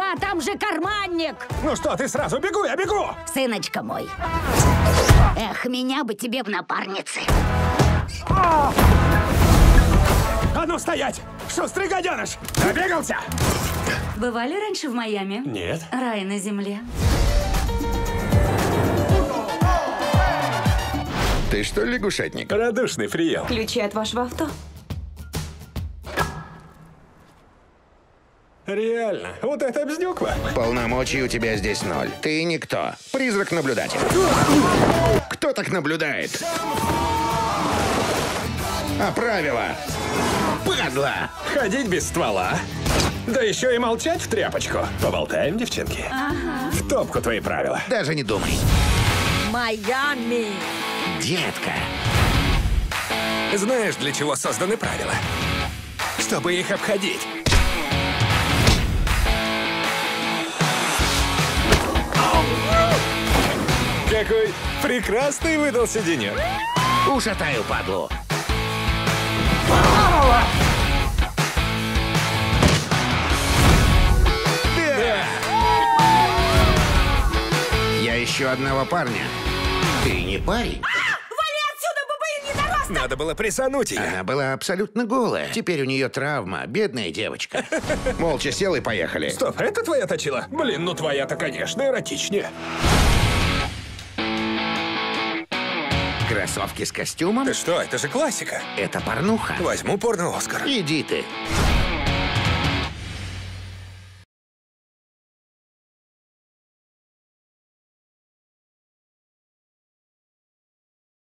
туда, там же карманник. Ну что ты сразу, бегу, я бегу! Сыночка мой. Эх, меня бы тебе в напарнице. А ну стоять! Шустрый гаденыш! Набегался! Бывали раньше в Майами? Нет. Рай на земле. Ты что, лягушатник? Радушный прием. Ключи от вашего авто. Реально, вот это бздюква. Полномочий у тебя здесь 0. Ты никто. Призрак-наблюдатель. Кто так наблюдает? А правила? Падла! Ходить без ствола. Да еще и молчать в тряпочку. Поболтаем, девчонки? Ага. В топку твои правила. Даже не думай. Майами. Детка. Знаешь, для чего созданы правила? Чтобы их обходить. Какой прекрасный выдался денек. Ушатаю падлу. Я ищу одного парня. Ты не парень? Надо было присануть ее. Она была абсолютно голая. Теперь у нее травма. Бедная девочка. Молча сел и поехали. Стоп, это твоя точила? Блин, ну твоя-то, конечно, эротичнее. Кроссовки с костюмом? Ты что, это же классика. Это порнуха. Возьму порно-Оскар. Иди ты.